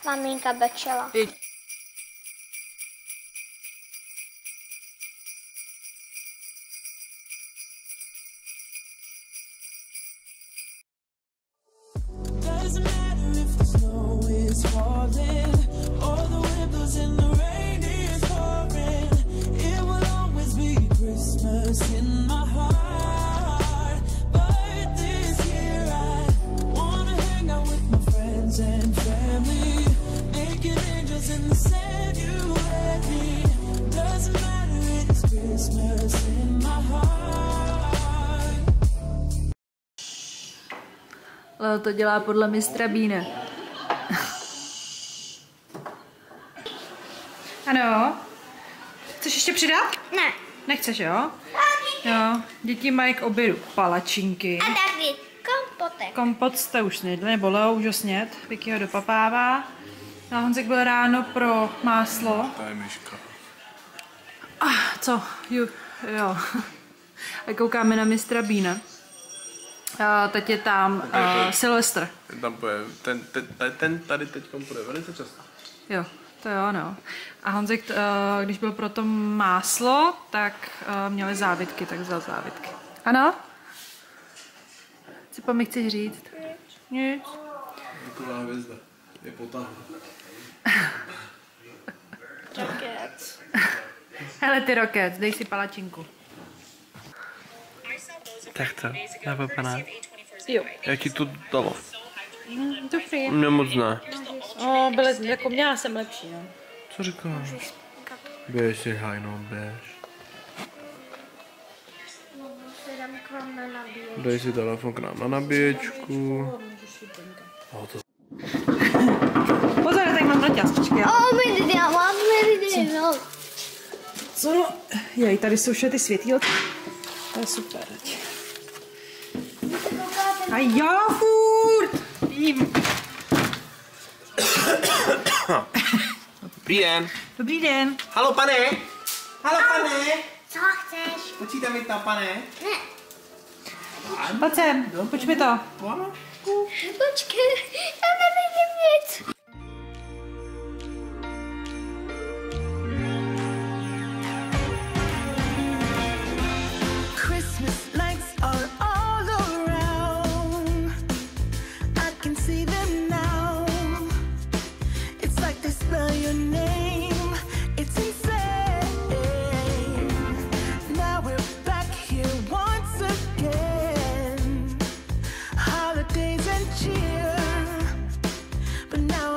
maminka bečela. Leo to dělá podle mistra Beana. Ano. Chceš ještě přidat? Ne. Nechceš, jo? Jo. Děti mají k obědu palačinky. A taky kompotek. Kompot jste už snědli, nebo Leo už ho sněd. Vicky ho dopapává. A Honzek byl ráno pro máslo. To je myška. Co? Jo. A koukáme na mistra Beana. Teď je tam Silvestr. Ten tam půjde, ten tady teď půjde velice často. Jo, to jo, no. A Honzek, když byl pro to máslo, tak měli závitky, tak vzal závitky. Ano? Co mi chceš říct? Nic. Taková hvězda. Je potáhla. Rockets. Hele ty Rockets, dej si palačinku. Tak to, napapaná. Jo. Jak ti to dalo? Dobrý. Mě moc ne. Jako měla jsem lepší, no. Co říkáš? Běž si hajnou, běž. Dej si telefon k nám na nabíječku. Pozor, tady mám noťásečky. Co no? Jej, tady jsou všechny ty světýlky. To je super. A já furt! Vím. Dobrý den. Dobrý den. Halo, pane. Halo, pane. Co chceš? Počítám mi to, pane. Ne. Pojď sem, pojď mi to. Počkej, já nevidím nic. But now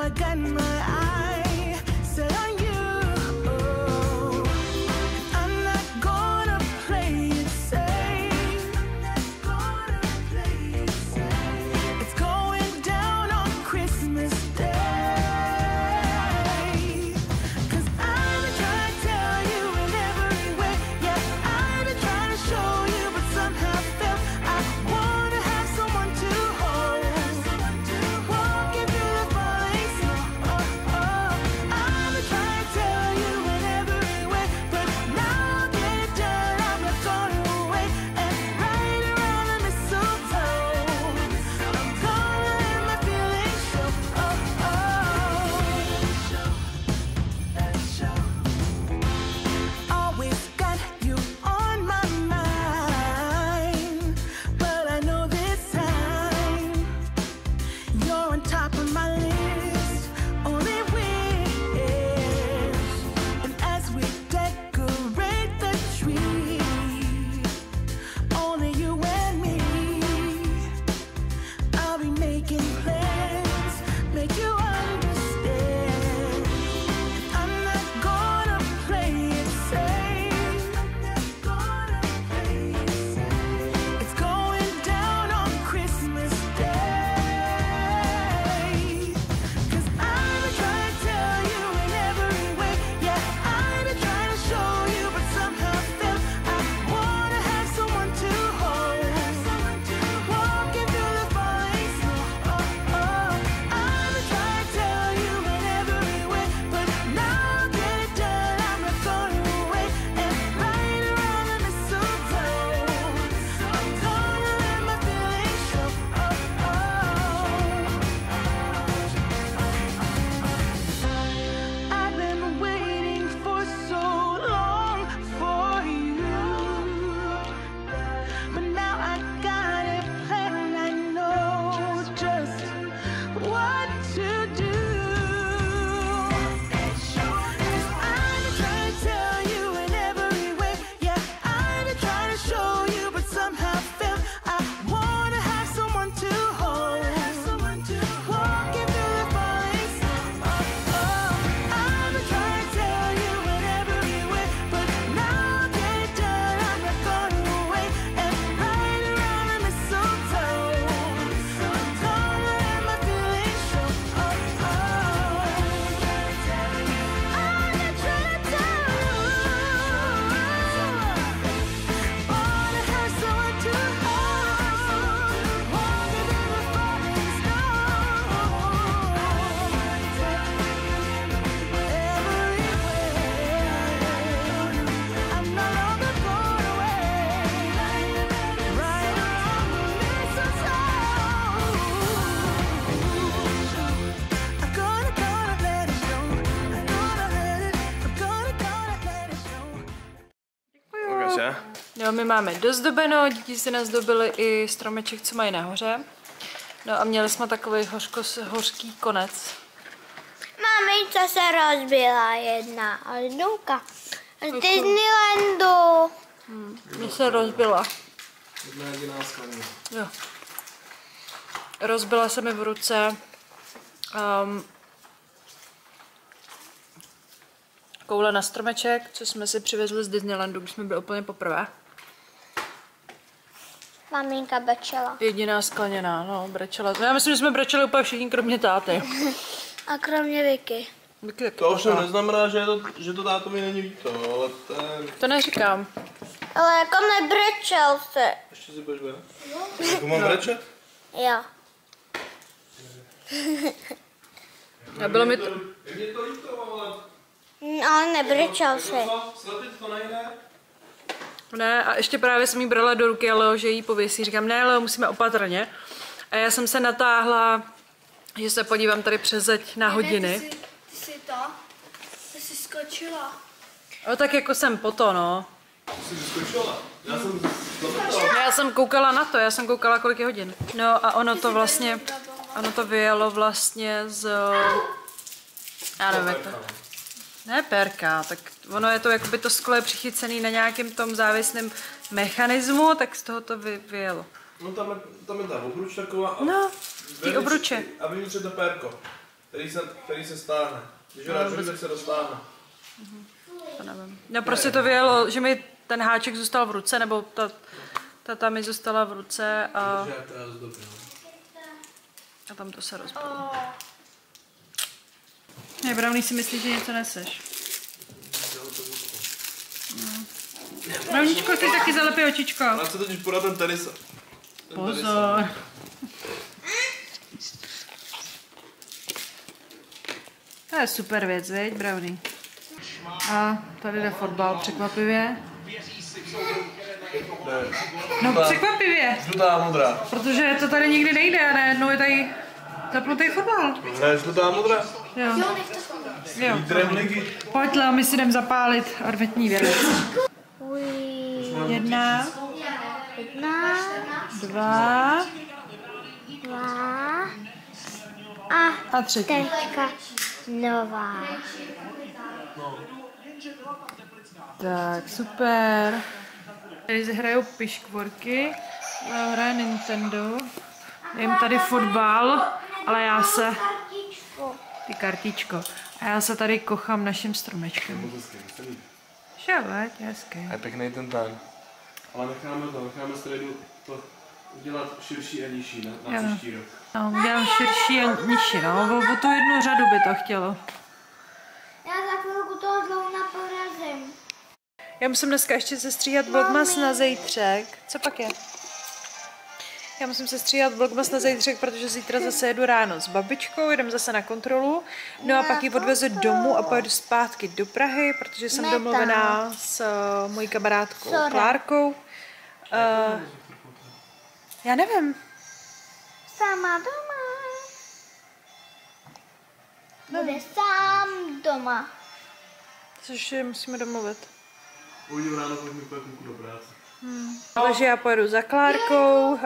dobře. Jo, my máme dozdobeno, děti si nazdobily i stromeček, co mají nahoře. No a měli jsme takový hořký konec. Maminka se rozbila jedna lednouka. Z Disneylandu. Mně se rozbila. Jedna jediná skleně. Jo. Rozbila se mi v ruce koule na stromeček, co jsme si přivezli z Disneylandu, když jsme byli úplně poprvé. Maminka brečela. Jediná skleněná, no, brečela. Já myslím, že jsme brečeli úplně všichni, kromě táty. A kromě Vicky. To ovšem neznamená, že to tátovi není líto, ale To neříkám. Ale jako nebrečel se. Ještě si budeš brát? Jako mám brečet? Jo. A bylo mi to... Je mě to líto, ale... Ale nebrečel se. Slepit to nejde? Ne, a ještě právě jsem jí brala do ruky, Leo, že jí pověsí. Říkám, ne, Leo, musíme opatrně. A já jsem se natáhla, že se podívám tady přes zeď na hodiny. Ty jsi skočila. No tak jako jsem po to, no. Jsi vyskočila? Já jsem koukala na to, já jsem koukala, kolik je hodin. No a ono to vyjelo vlastně z... Já nevím, jak to... Ne perka, tak ono je to, jakoby to sklo je přichycený na nějakém tom závislém mechanismu, tak z toho to vyjelo. No tam je ta obruč taková. No, ty obruče. A vevnitř je to pérko, který se stáhne. Když ho dáš, tak se roztáhne. To nevím. No prostě to vyjelo, že mi ten háček zůstal v ruce, nebo ta mi zůstala v ruce a tam to se rozbilo. Ne, Brownie si myslíš, že něco neseš. Browničko, ty taky zalepí očičko. Já se totiž podat ten tenisa. Pozor. To je super věc, viď, Brownie? A tady jde fotbal, překvapivě. No překvapivě. Žlutá modrá. Protože to tady nikdy nejde a najednou je tady zapnutý fotbal. Ne, žlutá modrá. Jo. Jo. Lídrem ligy. Pojď, Leo, my si jdem zapálit adventní věnec. 1, 2 a 3. Teďka nová. Tak, super. Tady hrajou piškvorky, hraje Nintendo, je jim tady fotbal, ale já se... Ty kartičko. A já se tady kochám naším stromečkem. Že jo, veď, hezky. A je pěkný ten ten. Ale necháme středu to udělat širší a nižší na příští rok. No, udělám širší a nižší, no, o tu jednu řadu by to chtělo. Já za chvilku toho dlouna porazím. Já musím dneska ještě sestříhat vlogmas na zítřek. Co pak je? Já musím sestříhat vlogmas na zítřek, protože zítra zase jedu ráno s babičkou, jdem zase na kontrolu. No a pak ji odvezu domů a pojedu zpátky do Prahy, protože jsem domluvená s mojí kamarádkou Klárkou. Já nevím. Sama doma. Bude sám doma. Což musíme domluvit. Uvidím ráno, pokud mi půjdu do práce. Takže já pojedu za Klárkou.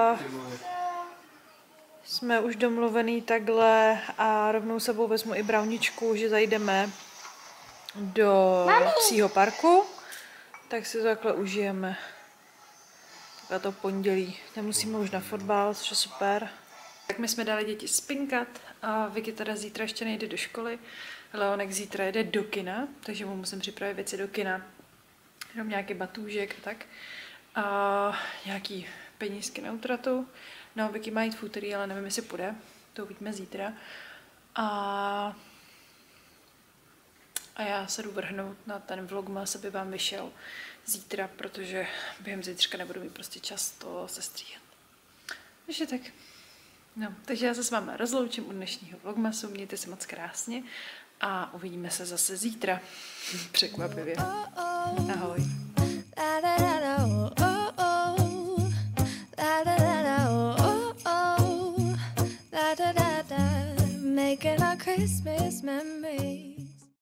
Jsme už domluvený takhle a rovnou sebou vezmu i Browničku, že zajdeme do psího parku. Tak si to takhle užijeme. Takhle to pondělí. Nemusíme už na fotbal, což je super. Tak my jsme dali děti spinkat a Vicky teda zítra ještě nejde do školy. Leonek zítra jede do kina, takže mu musím připravit věci do kina. Jenom nějaký batůžek a tak. A nějaký penízky na útratu. No, Vicky má jít v úterý, ale nevím, jestli půjde. To uvidíme zítra. A já se jdu vrhnout na ten vlogmas, aby vám vyšel zítra, protože během zítřka nebudu mít prostě čas to sestříhat. Takže tak. No, takže já se s vámi rozloučím u dnešního vlogmasu. Mějte se moc krásně a uvidíme se zase zítra. Překvapivě. Ahoj. Making our Christmas memories.